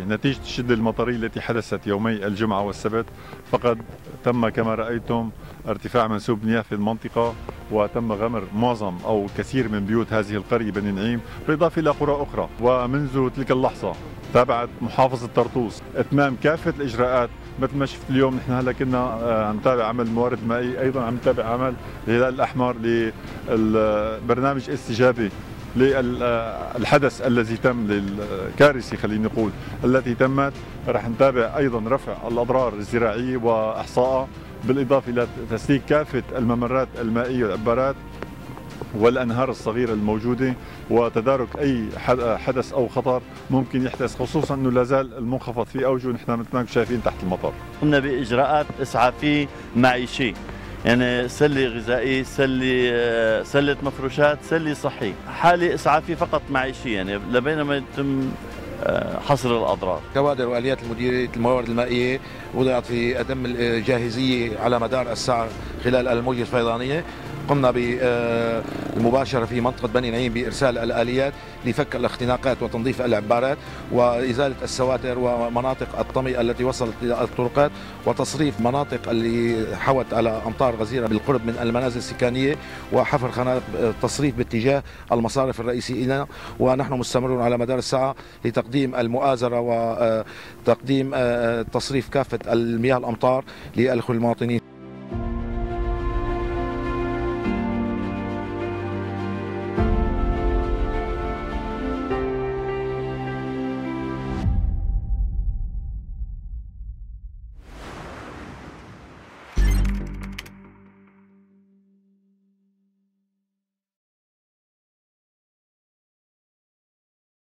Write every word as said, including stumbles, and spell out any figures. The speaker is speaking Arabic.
كافي نتيجة الشدة المطرية التي حدثت يومي الجمعة والسبت. فقد تم كما رأيتم ارتفاع منسوب مياه في المنطقة، وتم غمر معظم أو كثير من بيوت هذه القرية بني نعيم، بالإضافة إلى قرى أخرى. ومنذ تلك اللحظة تابعت محافظة طرطوس إتمام كافة الإجراءات. مثل ما شفت اليوم نحن هلا كنا عم نتابع عمل الموارد المائية، أيضا عم نتابع عمل الهلال الأحمر للبرنامج استجابي للحدث الذي تم، للكارثة خلينا نقول التي تمت. رح نتابع أيضا رفع الأضرار الزراعية وإحصائها، بالإضافة إلى تسليك كافة الممرات المائية والعبارات والأنهار الصغيرة الموجودة، وتدارك أي حدث أو خطر ممكن يحدث، خصوصا أنه لازال المنخفض في أوجه نحن مثل ما شايفين تحت المطر. قمنا بإجراءات إسعافية معيشية، يعني سلة غذائية، سلة سلة مفروشات، سلة صحي، حالة إسعافية فقط معيشية، يعني لبينما يتم حصر الأضرار. كوادر وآليات المديرية الموارد المائية وضعت في أتم الجاهزية على مدار الساعة خلال الموجة الفيضانية. قمنا بالمباشرة في منطقة بني نعيم بإرسال الآليات لفك الاختناقات وتنظيف العبارات وإزالة السواتر ومناطق الطمي التي وصلت إلى الطرقات، وتصريف مناطق اللي حوت على أمطار غزيرة بالقرب من المنازل السكانية، وحفر خنادق تصريف باتجاه المصارف الرئيسية. ونحن مستمرون على مدار الساعة لتقديم المؤازرة وتقديم تصريف كافة المياه الأمطار للمواطنين.